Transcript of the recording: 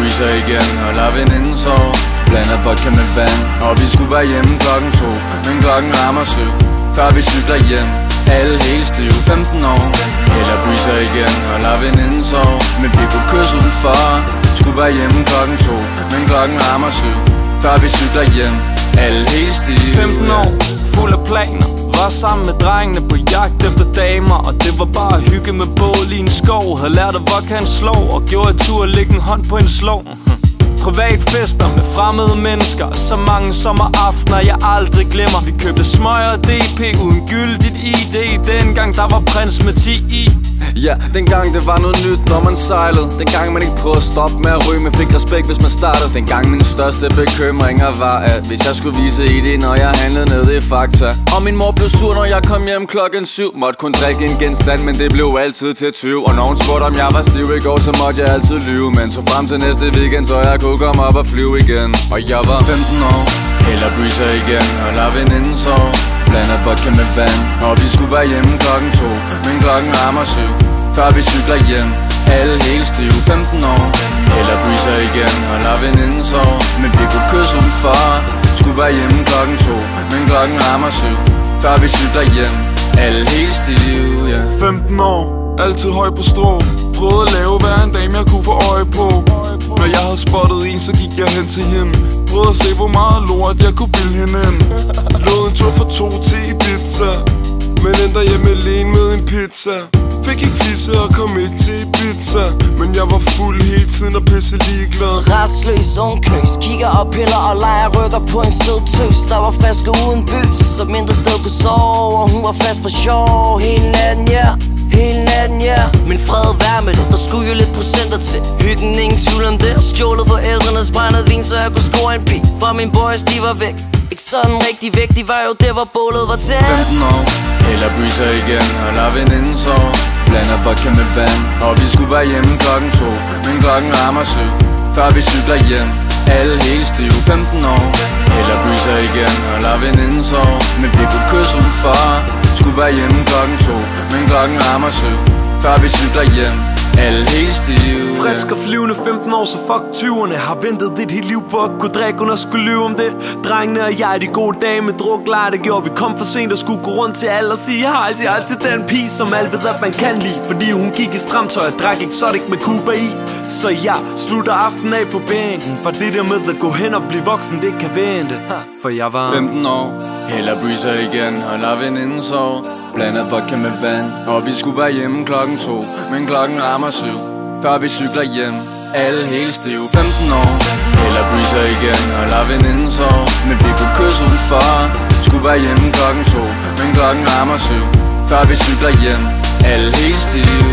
breezer igen, holder veninden sove. Blander vodka med vand, og vi skulle være hjemme klokken 2. Men klokken rammer 7, før vi cykler hjem. Alle helt stive, 15 år. Eller breezer igen, holder veninden sove. Men vi kunne kysse udenfor. Skulle være hjemme klokken 2, men klokken rammer 7, før vi cykler hjem. Alle helt stive. 15 år, fuld af planer. Var sammen med drengene på jagt efter damer. Og det var bare hygge med bål i en skov. Havde lært at vokke hans slov, og gjorde et tur at lægge en hånd på en slov. Privatfester med fremmede mennesker. Så mange sommeraftener jeg aldrig glemmer. Vi købte smøger og DP uden gyldigt ID. Dengang der var prins med 10 i. Ja, dengang det var noget nyt, når man sejlede. Dengang man ikke prøvede at stoppe med at ryge, men fik respekt, hvis man startede. Dengang min største bekymringer var, at hvis jeg skulle vise i det, når jeg handlede nede i Fakta. Og min mor blev sur, når jeg kom hjem klokken 7. Måtte kun drikke en genstand, men det blev altid til 20. Og når hun spurgte, om jeg var stiv i går, så måtte jeg altid lyve. Men så frem til næste weekend, så jeg kunne komme op og flyve igen. Og jeg var 15 år, eller breezer igen, holder veninden sove. Blander vodka med vand, og vi skulle være hjemme klokken 2. Men klokken rammer 7, før vi cykler hjem. Alle helt stive, 15 år. Eller breezer igen, holder veninden sove. Men vi kunne kysse udenfor. Skulle være hjemme klokken 2, men klokken rammer 7, før vi cykler hjem. Alle helt stive, ja. 15 år, altid høj på strå. Prøvede at lave hver en dame jeg kunne få øje på. Når jeg havde spottet en, så gik jeg hen til hende. Prøvede at se hvor meget lort jeg kunne bilde hende ind. Lod en tur for 2 til Ibiza, men endte hjemme alene med en pizza. Fik ikke fisse og kom ikke til Ibiza, men jeg var fuld hele tiden og pisse ligeglad. Restløs, ungknøs, kigger og piller og leger, rykker på en sød tøs. Der var flaske uden bøs, så mindre sted kunne sove. Og hun var fast på sjov hele natten, ja. Hele natten, ja. Men fred vær med det, der skulle jo lidt procenter til. Hyggen, ingen tvivl om det. Stjålet forældrenes brændede vin, så jeg kunne score en bil. For mine boys, de var væk. Ikke sådan rigtig væk, de var jo der, hvor bålet var tæt. 15 år, eller breezer igen, holder veninden sove. Blander vodka med vand, og vi skulle være hjemme klokken 2. Men klokken rammer 7, før vi cykler hjem. Alle helt stive, 15 år. Eller breezer igen, holder veninden sove. Men vi kunne kysse udenfor. Skulle være hjemme klokken 2, men klokken rammer 7, før vi cykler hjem. Alle helt stive. Frisk og flyvende 15 år, så fuck 20'erne. Har ventet dit helt liv på at kunne drikke, uden at skulle lyve om det. Drengene og jeg, de gode dage med druk, leger det gjorde. Vi kom for sent og skulle gå rundt til alle og sige hej til den pige, som alle ved at man kan lide. Fordi hun gik i stramtøj og drak exotic med Cuba i. Så jeg slutter aftenen af på bænken, for det der med at gå hen og blive voksen, det kan vente. For jeg var 15 år, eller breezer igen, holder veninden sove. Blander vodka med vand, og vi skulle være hjemme klokken 2. Men klokken rammer 7, før vi cykler hjem. Alle helt stive, 15 år. Eller breezer igen, holder veninden sove. Men vi kunne kysse udenfor. Skulle være hjemme klokken 2, men klokken rammer 7, før vi cykler hjem. Alle helt stive.